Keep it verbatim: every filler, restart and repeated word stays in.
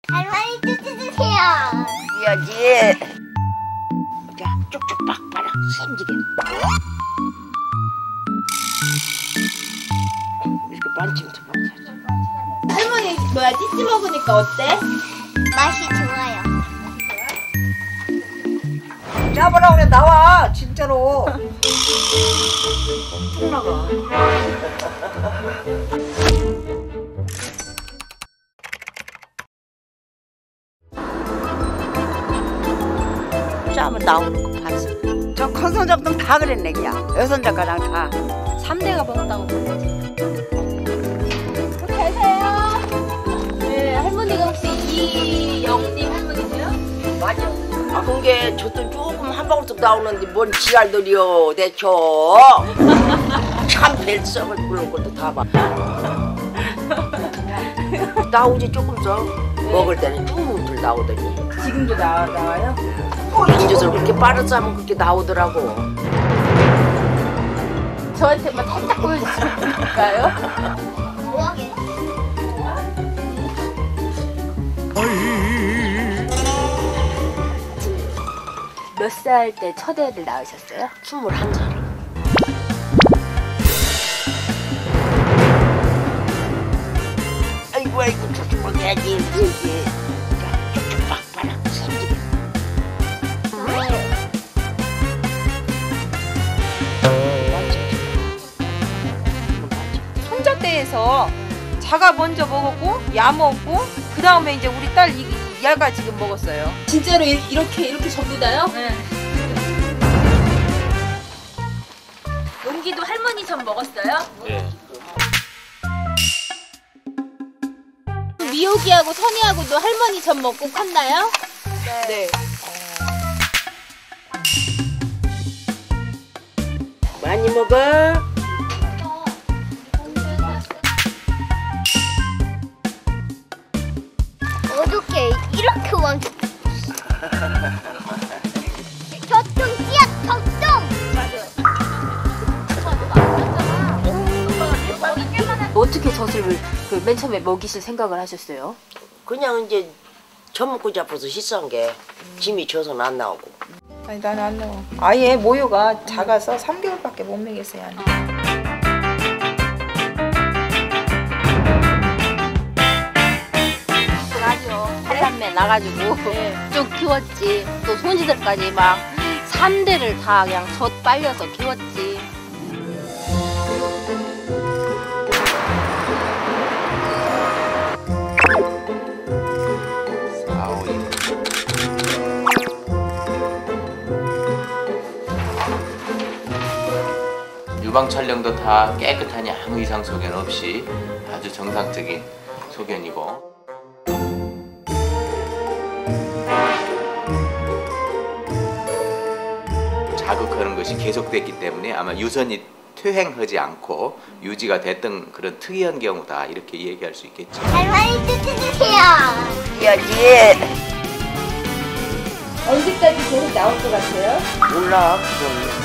할머니 뜯어주세요. 해야지. 자, 쭉쭉 빡 빨아 생기게. 이렇게 반쯤 더 할머니 뭐야 찌찌 먹으니까 어때? 맛이 좋아요. 잡으라 그래 나와 진짜로. 쭉 나가. 짜면 나오는 거 봤어. 저 큰손 작동 다 그랬네 그냥. 여섯 작가랑 다. 삼 대가 먹었다고 그러지. 잘 사요. 네, 할머니가 혹시 이영님 할머니세요? 맞아. 아 그게 저도 조금 한 방울씩 나오는데 뭔 지랄들이여 대초. 참 벨썩을 부른 것도 다 봐. 나오지 조금 더. 먹을 때는 쭉들 나오더니. 지금도 나, 나와요? 어, 인조설 그렇게 빠르자면 그렇게 나오더라고. 저한테만 살짝 보여주실까요? 뭐하게? 몇 살 때 첫 애를 낳으셨어요? 스물한 살. 아이고 아이고 쭉쭉 먹어야지 이렇게. 자, 쭉쭉 빡 빨아 생기게. 손자 때에서 자가 먼저 먹었고 야 먹고 그 다음에 이제 우리 딸 이, 야가 지금 먹었어요. 진짜로 이- 이렇게 이렇게 전부 다요? 네. 용기도 할머니 전 먹었어요? 예. 미호기하고 선이하고도 할머니 전 먹고 컸나요? 네. 많이 먹어. 어떻게 이렇게 완전 젖좀 씨앗 젖좀 어떻게 젖을 그 맨 처음에 먹이실 생각을 하셨어요? 그냥 이제 젖 먹고 잡아서 식사한 게 짐이 져서는 안 나오고. 아니 나는 안 나와. 아예 모유가 작아서 삼 개월밖에 못 먹였어요. 안. 하죠. 팔남매 나가지고 쭉 키웠지. 또 손지들까지 막 삼 대를 다 그냥 젖 빨려서 키웠지. 유방 촬영도 다 깨끗하니 아무 이상 소견 없이 아주 정상적인 소견이고. 자극하는 것이 계속됐기 때문에 아마 유선이 퇴행하지 않고 유지가 됐던 그런 특이한 경우다 이렇게 얘기할 수 있겠죠. 할머니 뜯어주세요. 해야지. 언제까지 계속 나올 것 같아요? 몰라 그건.